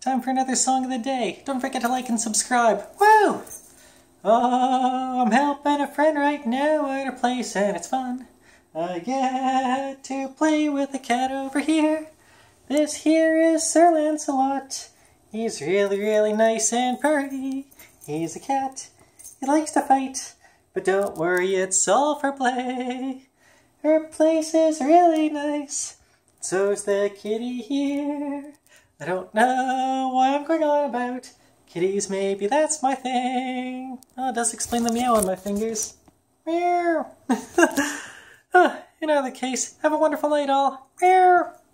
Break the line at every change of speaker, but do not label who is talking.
time for another song of the day. Don't forget to like and subscribe. Woo! Oh, I'm helping a friend right now at a place and it's fun. I get to play with a cat over here. This here is Sir Lancelot. He's really nice and purry. He's a cat. He likes to fight. But don't worry, it's all for play. Her place is really nice. So's the kitty here. I don't know what I'm going on about. Kitties, maybe that's my thing. Oh, it does explain the meow on my fingers. Meow. In either case, have a wonderful night all. Meow.